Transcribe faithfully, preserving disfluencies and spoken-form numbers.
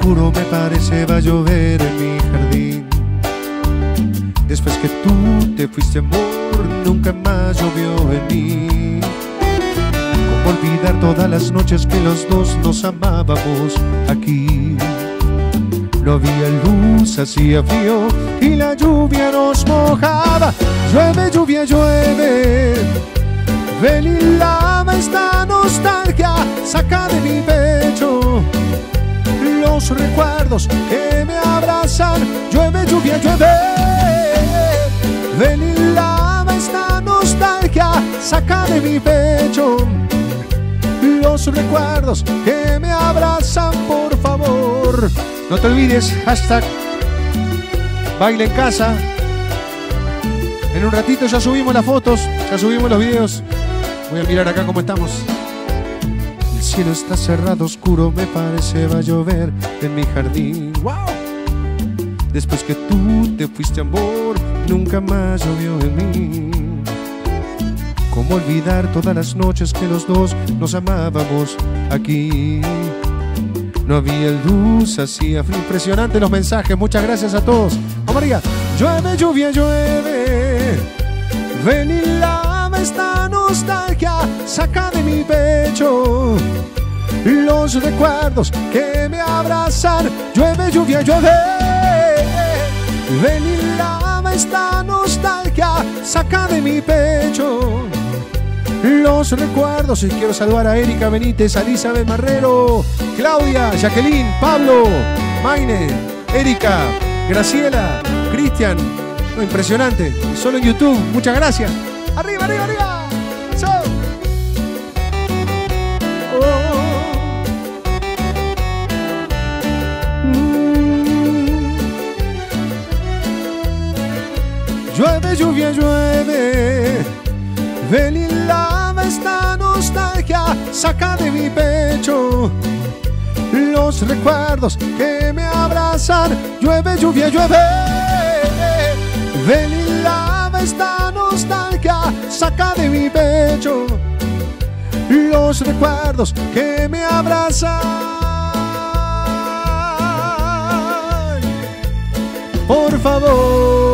oscuro me parece va a llover en mi jardín. Después que tú te fuiste, amor, nunca más llovió en mí. ¿Cómo olvidar todas las noches que los dos nos amábamos aquí? No había luz, hacía frío y la lluvia nos mojaba. Llueve, lluvia, llueve, ven y lava esta nostalgia, saca de mi pecho los recuerdos que me abrazan. Llueve, lluvia, llueve, ven y lava esta nostalgia, saca de mi pecho los recuerdos que me abrazan, por favor. No te olvides, hashtag baile en casa. En un ratito ya subimos las fotos, ya subimos los videos. Voy a mirar acá cómo estamos. El cielo está cerrado, oscuro, me parece va a llover en mi jardín. ¡Wow! Después que tú te fuiste, amor, nunca más llovió en mí. ¿Cómo olvidar todas las noches que los dos nos amábamos aquí? No había luz, hacía frío. Impresionante los mensajes, muchas gracias a todos. Vamos arriba. Llueve, lluvia, llueve, ven y lava esta nostalgia, saca de mi pecho los recuerdos que me abrazan. Llueve, lluvia, llueve, ven y lava esta nostalgia, saca de mi pecho los recuerdos. Y quiero saludar a Erika Benítez, a Elizabeth Marrero, Claudia, Jacqueline, Pablo, Maine, Erika, Graciela, Cristian. No, impresionante, solo en YouTube. Muchas gracias. Arriba, arriba, arriba. So. Oh. Mm. Llueve, lluvia, llueve, ven y lava esta nostalgia, saca de mi pecho los recuerdos que me abrazan. Llueve, lluvia, llueve, ven y lava esta nostalgia, saca de mi pecho los recuerdos que me abrazan. Por favor.